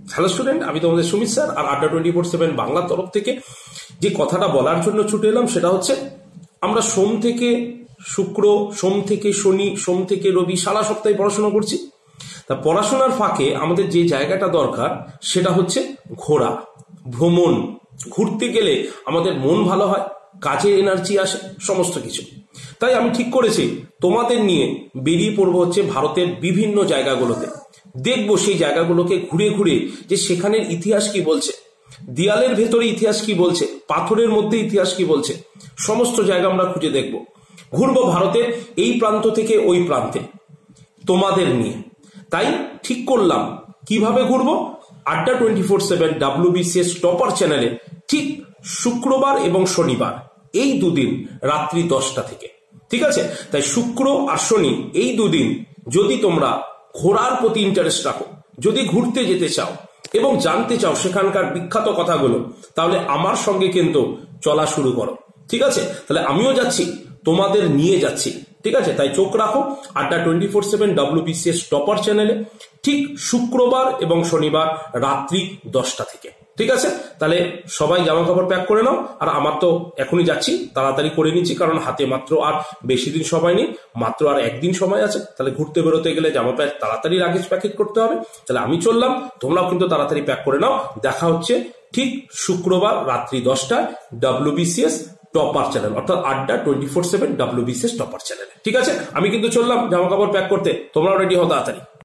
Hello student, আমি তোমাদের Sumit sir. আর আড্ডা 24/7 বাংলার তরফ থেকে যে কথাটা বলার জন্য ছুটে এলাম সেটা হচ্ছে, আমরা সোম থেকে শুক্র, সোম থেকে শনি, সোম থেকে রবি সারা সপ্তাহে পড়াশোনা করছি। তা পড়াশোনার ফাঁকে আমাদের যে জায়গাটা দরকার সেটা হচ্ছে ঘোরা, ভ্রমণ। ঘুরতে গেলে আমাদের মন ভালো হয়, কাজে এনার্জি আসে, সমস্ত কিছু। তাই আমি ঠিক করেছি তোমাদের নিয়ে বেরিয়ে পড়বো হচ্ছে ভারতের বিভিন্ন জায়গাগুলোতে। দেখবো সেই জায়গাগুলোকে ঘুরে ঘুরে যে সেখানের ইতিহাস কি বলছে, দেয়ালের ভেতরে ইতিহাস কি বলছে, পাথরের মধ্যে ইতিহাস কি বলছে, সমস্ত জায়গা আমরা খুঁজে দেখবো। ঘুরবো ভারতের এই প্রান্ত থেকে ওই প্রান্তে তোমাদের নিয়ে। তাই ঠিক করলাম কিভাবে ঘুরবো, আড্ডা 24/7 WBCS টপার চ্যানেলে ঠিক শুক্রবার এবং শনিবার এই দুদিন রাত্রি 10টা থেকে। ঠিক আছে? তাই শুক্র আর শনি এই দুদিন যদি তোমরা ঘোরার প্রতি ইন্টারেস্ট রাখো, যদি ঘুরতে যেতে চাও এবং জানতে চাও সেখানকার বিখ্যাত কথাগুলো, তাহলে আমার সঙ্গে কিন্তু চলা শুরু করো। ঠিক আছে? তাহলে আমিও যাচ্ছি, তোমাদের নিয়ে যাচ্ছি। ঠিক আছে? তাই চোখ রাখো আড্ডা 24/7 WBCS টপার চ্যানেলে ঠিক শুক্রবার এবং শনিবার রাত্রি 10টা থেকে। ঠিক আছে? তাহলে সবাই জামা কাপড় প্যাক করে নাও। আর আমার তো এখনই যাচ্ছি, তাড়াতাড়ি করে নিচ্ছি, কারণ হাতে মাত্র আর বেশি দিন সময় নেই, মাত্র আর একদিন সময় আছে। তাহলে ঘুরতে বেরোতে গেলে জামা প্যাক তাড়াতাড়ি লাগেজ প্যাকেট করতে হবে। তাহলে আমি চললাম, তোমরাও কিন্তু তাড়াতাড়ি প্যাক করে নাও। দেখা হচ্ছে ঠিক শুক্রবার রাত্রি 10টায় WBCS টপার চ্যানেল, অর্থাৎ আড্ডা 24/7 WBCS টপার চ্যানেল। ঠিক আছে? আমি কিন্তু চললাম জামা কাপড় প্যাক করতে, তোমরাও রেডি হও তাড়াতাড়ি।